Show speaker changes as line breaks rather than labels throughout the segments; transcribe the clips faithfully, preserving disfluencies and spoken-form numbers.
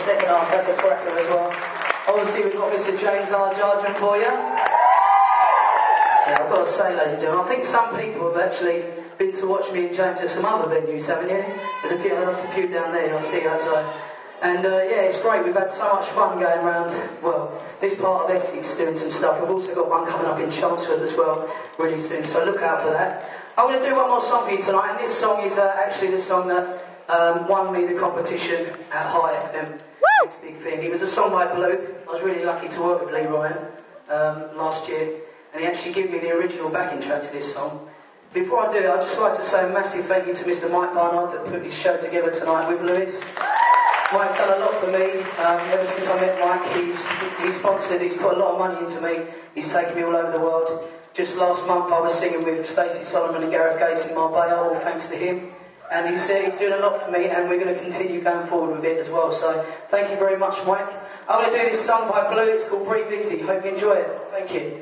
second half, that's a cracker as well. Obviously we've got Mister James R. Judgment for you. Yeah, I've got to say, ladies and gentlemen, I think some people have actually been to watch me and James at some other venues, haven't you? There's a few, there's a few down there, I see outside. And uh, yeah, it's great, we've had so much fun going around, well, this part of Essex doing some stuff. We've also got one coming up in Chelmsford as well, really soon, so look out for that. I'm going to do one more song for you tonight, and this song is uh, actually the song that um, won me the competition at High F M. Next big thing. It was a song by Blue. I was really lucky to work with Lee Ryan um, last year, and he actually gave me the original backing track to this song. Before I do it, I'd just like to say a massive thank you to Mister Mike Barnard that put this show together tonight with Lewis. Mike's done a lot for me. Um, ever since I met Mike, he's, he's sponsored, he's put a lot of money into me. He's taken me all over the world. Just last month I was singing with Stacey Solomon and Gareth Gates in Marbella, all thanks to him. And he's, uh, he's doing a lot for me, and we're going to continue going forward with it as well. So thank you very much, Mike. I'm going to do this song by Blue. It's called Breathe Easy. Hope you enjoy it. Thank you.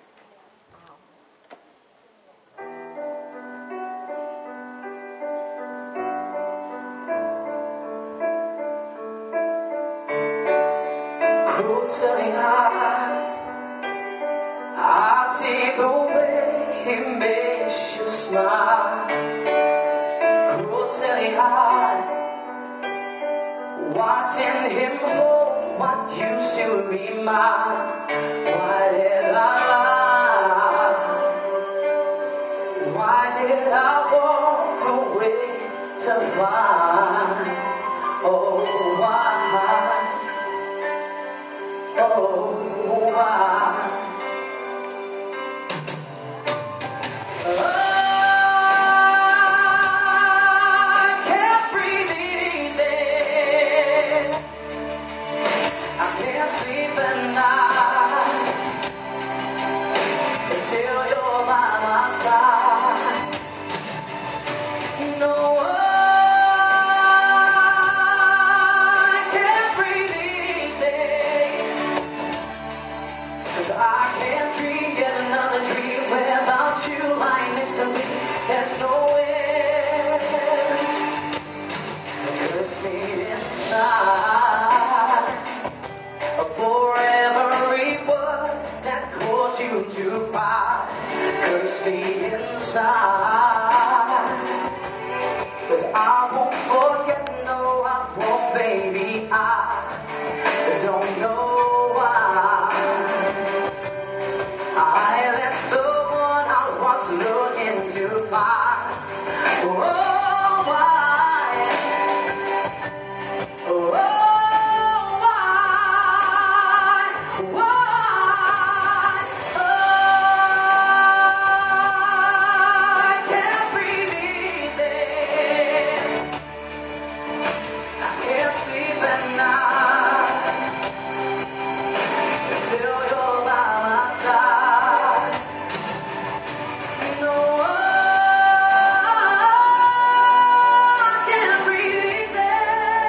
I see the way he makes you smile. Cruelty high, watching him hold what used to be mine. Why did I lie? Why did I walk away to find? Oh, why? Oh, why? I can't breathe easy. I can't sleep at night until you're by my side. No, I can't breathe easy, 'cause I can't dream yet another dream without you lying next to me. There's nowhere to curse me inside for every word that caused you to cry. Curse me inside, 'cause I won't forget, no I won't, baby. I don't know why I left the one I was looking to find. Oh, why? Oh, why? Why? Oh, I can't breathe easy. I can't sleep at night until you're by my side. No, I can't breathe easy,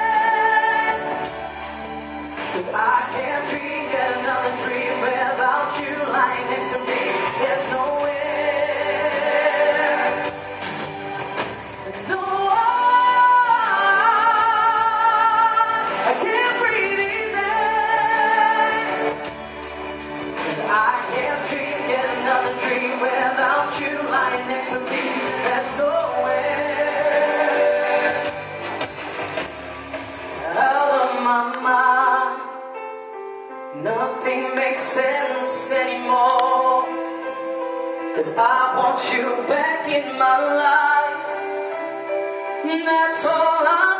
'cause I can't dream yet another dream without you lying next to me. There's nowhere, no, I can't breathe easy, 'cause I can't dream yet another dream without you lying next to me. There's nowhere, out of my mind. Nothing makes sense anymore, 'cause I want you back in my life. That's all I